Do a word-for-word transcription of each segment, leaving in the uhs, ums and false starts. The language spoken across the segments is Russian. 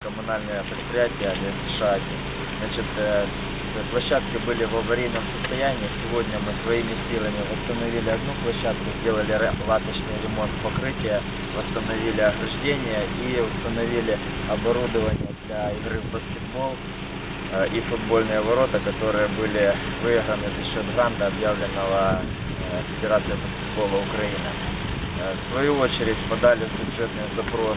коммунальное предприятие АМСШАТИ. Значит, с площадки были в аварийном состоянии. Сегодня мы своими силами восстановили одну площадку, сделали латочный ремонт покрытия, восстановили ограждение и установили оборудование для игры в баскетбол и футбольные ворота, которые были выиграны за счет гранта, объявленного Федерацией баскетбола Украины. В свою очередь подали в бюджетный запрос,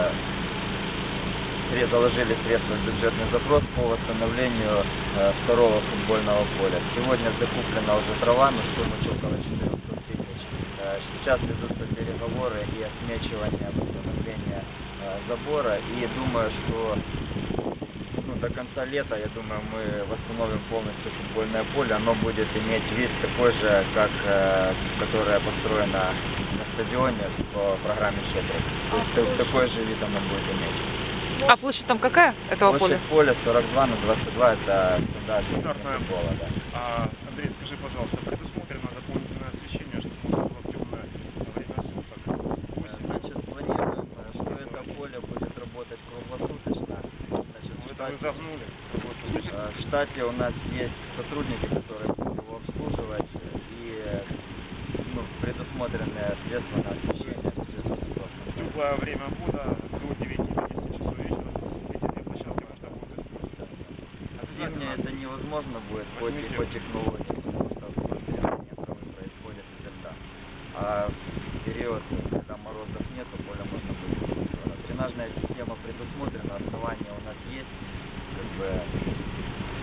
заложили средства в бюджетный запрос по восстановлению второго футбольного поля. Сегодня закуплена уже трава на сумму около четырёхсот тысяч. Сейчас ведутся переговоры и осмечивание восстановления забора. И думаю, что ну, до конца лета, я думаю, мы восстановим полностью футбольное поле. Оно будет иметь вид такой же, как которое построено на стадионе по программе Хедрик. То есть такой же вид оно будет иметь. А площадь там какая этого Площадь поля? поля сорок два на двадцать два, это стандартная Стандартное футбола, да. А, Андрей, скажи, пожалуйста, предусмотрено дополнительное освещение, чтобы можно было в темное время суток? Значит, планируем, что это поле будет работать круглосуточно. Значит, в, Вы штате, загнули круглосуточно. в штате у нас есть сотрудники, которые будут его обслуживать, и ну, предусмотрены средства на освещение бюджетным запросом. В любое время года до девяти до десяти часов вечера эти две площадки можно будет использовать. Зимнее это невозможно будет по, Возьмите. по технологии, потому что срезание травы происходит изо льда. А в период, когда морозов нет, то поле можно будет использовать. Дренажная система предусмотрена, основания у нас есть. Как бы,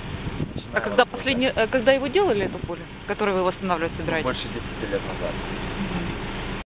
А когда, последний, э, когда его делали, это поле, которое вы восстанавливать собираетесь? больше десяти лет назад.